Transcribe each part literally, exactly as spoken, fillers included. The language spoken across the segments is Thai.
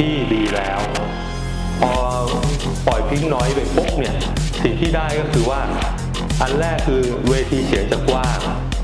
ที่ดีแล้วพอปล่อยพิงน้อยไปปุ๊บเนี่ยสิ่งที่ได้ก็คือว่าอันแรกคือเวทีเสียงจะกว้าง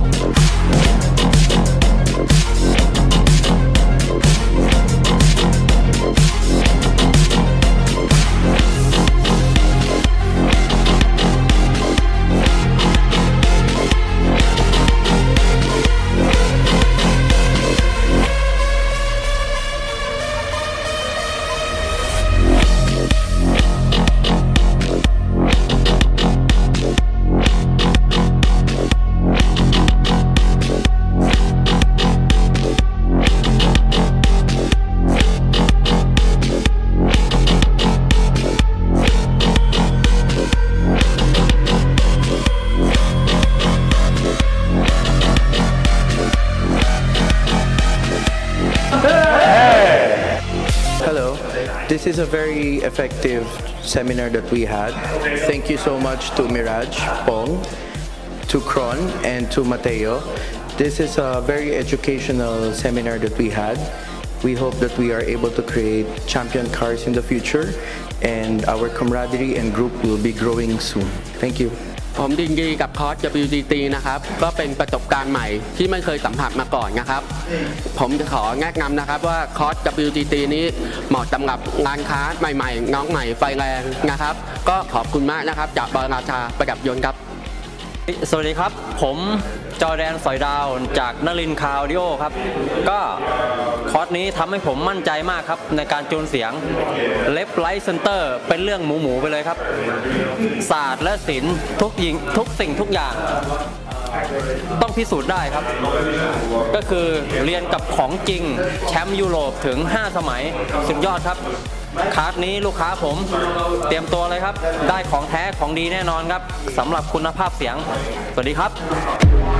This is a very effective seminar that we had. Thank you so much to Miraj, Pong, to Kron, and to Mateo. This is a very educational seminar that we had. We hope that we are able to create champion cars in the future, and our camaraderie and group will be growing soon. Thank you. ผมยินดีกับคอร์ส ดับเบิลยู จี ที นะครับก็เป็นประสบการณ์ใหม่ที่ไม่เคยสัมผัสมาก่อนนะครับผมจะขอแนะนำนะครับว่าคอร์ส ดับเบิลยู จี ที นี้เหมาะสำหรับงานค้าใหม่ๆน้องใหม่ไฟแรงนะครับก็ขอบคุณมากนะครับจากบรราชาประดับยนต์ครับสวัสดีครับผมจอแดนสอยดาวจากนลินคาร์ดิโอครับก็คอร์สนี้ทำให้ผมมั่นใจมากครับในการจูนเสียงเลฟไลท์เซนเตอร์เป็นเรื่องหมูหมูไปเลยครับศาสตร์และศิลป์ทุกยิงทุกสิ่งทุกอย่างต้องพิสูจน์ได้ครับก็คือเรียนกับของจริงแชมป์ยุโรปถึงห้าสมัยสุดยอดครับคลาสนี้ลูกค้าผมเตรียมตัวเลยครับได้ของแท้ของดีแน่นอนครับสำหรับคุณภาพเสียงสวัสดีครับ